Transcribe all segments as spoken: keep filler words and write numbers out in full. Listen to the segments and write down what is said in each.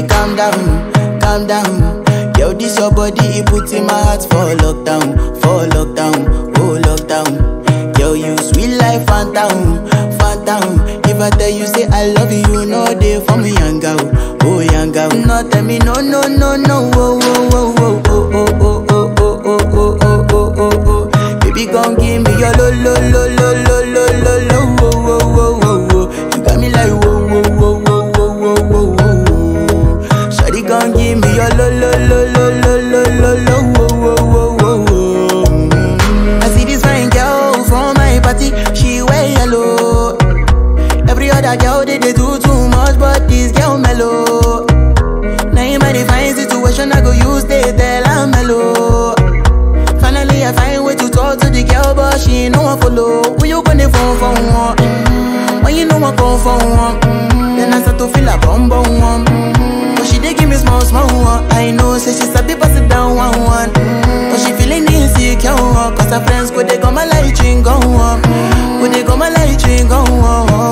calm down, calm down. Yo, this your body, it puts in my heart for lockdown, for lockdown, oh lockdown. Yo, you sweet life, phantom, phantom. If I tell you say I love you, you know they for me, yanga, oh yanga. No tell me no, no, no, no, oh, oh, oh, oh, oh, oh, oh, oh, oh, oh, oh, oh, oh, oh. Baby, gon' give me your lo, lo, lo, lo, lo, lo, lo, lo, oh, oh, oh, oh, oh. You got me like whoa, whoa, whoa, whoa, whoa, whoa, whoa, whoa. Shawty gon' give me your lo, lo, lo, lo, lo, lo, lo, lo, oh, oh, oh, oh, oh. I see this fine girl from my party, she wear yellow. Every other girl they, they do too much, but this girl mellow. Naim I, fine situation, I go use they tell I'm mellow. Finally I find way to talk to the girl, but she ain't no one follow. Who you gonna phone for one? Mm-hmm. When you know I come for one, mm-hmm. Then I start to feel a bum bum one. Mm-hmm. But she dey give me small small one. I know say she sabi pass it down one one. Mm-hmm. But she feeling insecure, cause her friends go they go my light ring go on. Go they go my light ring go on.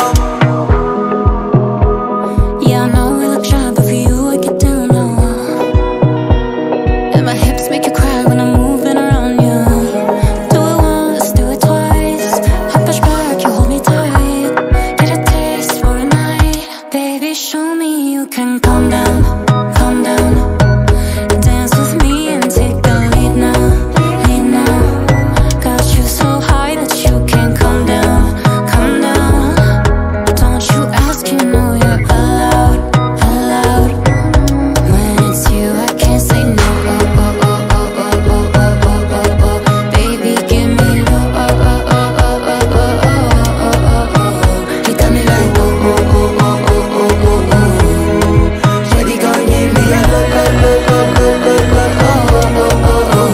Yeah, I know we look shy, but for you I get down low. And my hips make you cry when I'm moving around you. Do it once, do it twice. I push back, you hold me tight. Get a taste for a night. Baby, show me you can calm down, calm down. Dance with me and take the lead now, lead now. Got you so high that you can't calm down, calm down. Don't you ask, you know you're allowed, allowed. When it's you, I can't say no. Oh, oh, oh, oh, oh, oh, oh, oh, oh, oh. Baby, give me low. Oh, oh, oh, oh, oh, oh, oh, oh, oh, oh. You got me like whoa, whoa, whoa, whoa, whoa, whoa, whoa, whoa. Shawty gon' give me a low, low, low, low, low, low, low, oh, oh, oh,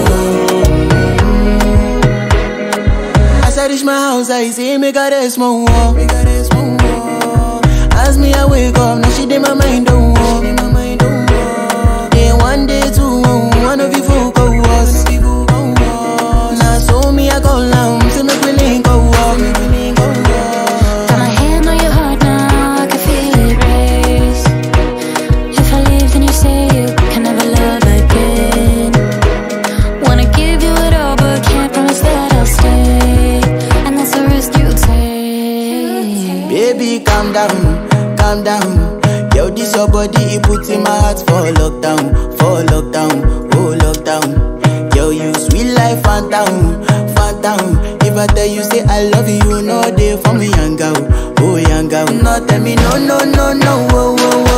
oh. As I reach my house, I see me got a small wall, me got a small wall. As me I wake up, now she did my mind don't walk. Day one, day two, one of you folk go was. Now so me I go down, to make me link go walk. Got my hand on your heart now, I can feel it race. If I leave, then you say you can never love again. Wanna give you it all, but can't promise that I'll stay. And that's the risk you take. Baby, calm down, calm down. Yo, this your body, it puts in my heart for lockdown, for lockdown, oh lockdown. Yo, you sweet life, phantom, phantom. If I tell you say I love you, you know they for me, young girl, oh young girl. No, tell me no, no, no, no, oh, oh, oh.